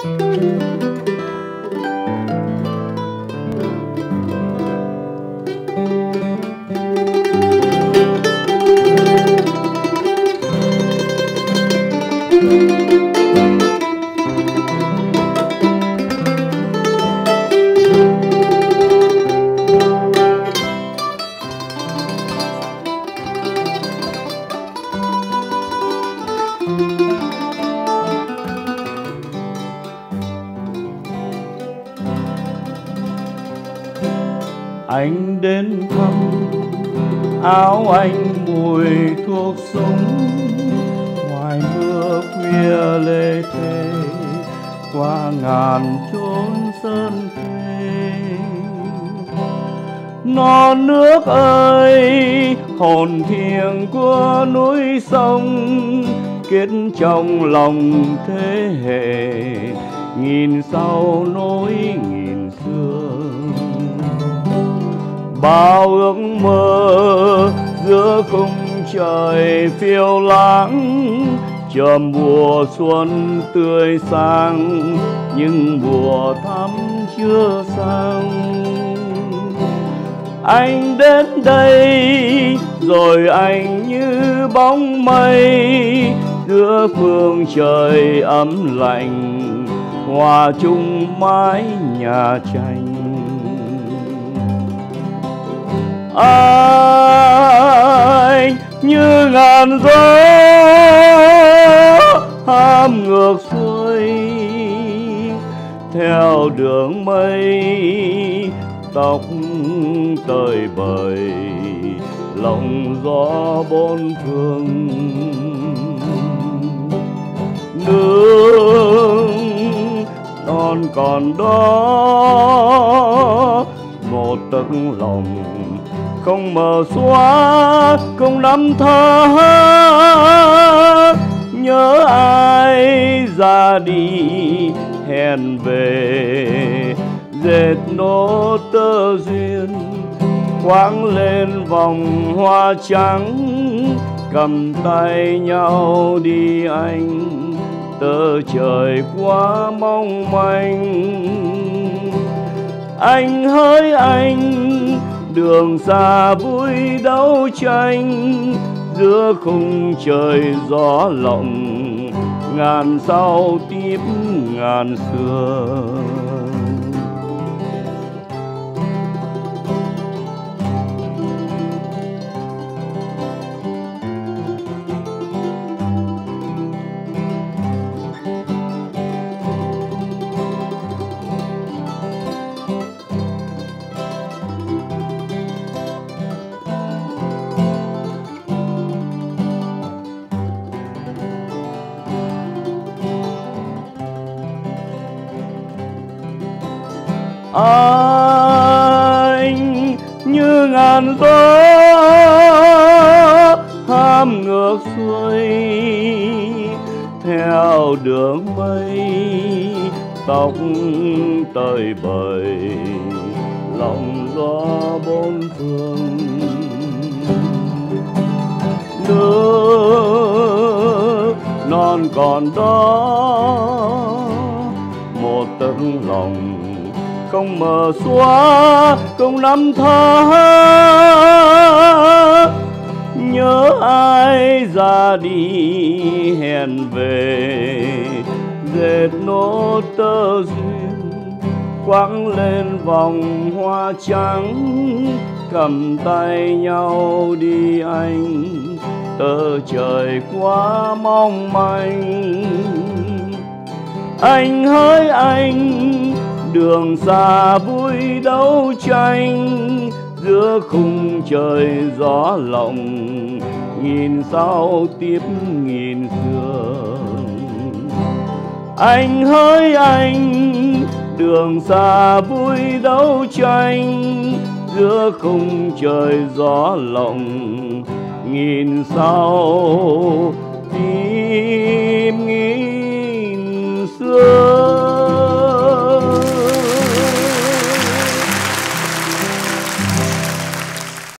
Anh đến thăm, áo anh mùi thuốc súng, ngoài mưa khuya lê thê, qua ngàn chốn sơn thê. Non nước ơi, hồn thiêng của núi sông, kết trong lòng thế hệ, nghìn sau nối nghìn xưa. Bao ước mơ giữa khung trời phiêu lãng, chờ mùa xuân tươi sáng, nhưng mùa thắm chưa sang. Anh đến đây rồi anh như bóng mây, giữa phương trời ấm lạnh, hòa chung mái nhà tranh. Anh như ngàn gió ham ngược xuôi, theo đường mây tóc tơi bời, lòng gió bốn phương. Nương non còn đó, một tấc lòng không mờ xóa, không năm tháng. Nhớ ai ra đi hẹn về, dệt nốt tơ duyên khoác lên vòng hoa trắng. Cầm tay nhau đi anh, tơ trời quá mong manh. Anh hỡi anh, đường xa vui đấu tranh, giữa khung trời gió lộng, ngàn sau tiếp ngàn xưa. Anh như ngàn gió ham ngược xuôi, theo đường mây tóc tơi bời, lòng gió bốn phương. Nước non còn đó, một tấc lòng không mờ xóa, không năm tháng. Nhớ ai ra đi hẹn về, dệt nốt tơ duyên khoác lên vòng hoa trắng. Cầm tay nhau đi anh, tơ trời quá mong manh. Anh hỡi anh, đường xa vui đấu tranh, giữa khung trời gió lộng, nghìn sau tiếp nghìn xưa. Anh hỡi anh, đường xa vui đấu tranh, giữa khung trời gió lộng, nghìn sau tiếp